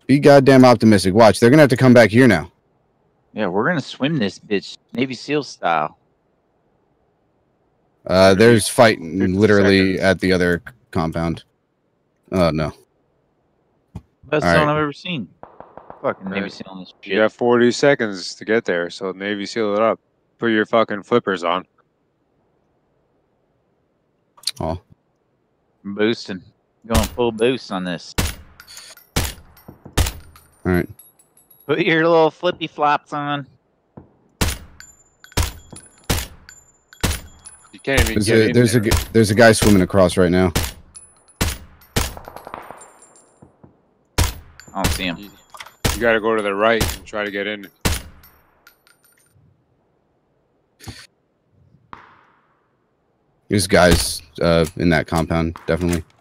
Be goddamn optimistic. Watch, they're gonna have to come back here now. Yeah, we're gonna swim this bitch, Navy SEAL style. There's fighting 50 literally seconds. at the other compound. Oh no. Best All zone right. I've ever seen. Fucking Navy Right. SEAL on this shit. You got 40 seconds to get there, so Navy SEAL it up. Put your fucking flippers on. Oh. I'm boosting. Going full boost on this. All right. Put your little flippy flops on. You can't even get in there. There's a guy swimming across right now. I don't see him. You gotta go to the right and try to get in. There's guys in that compound, definitely.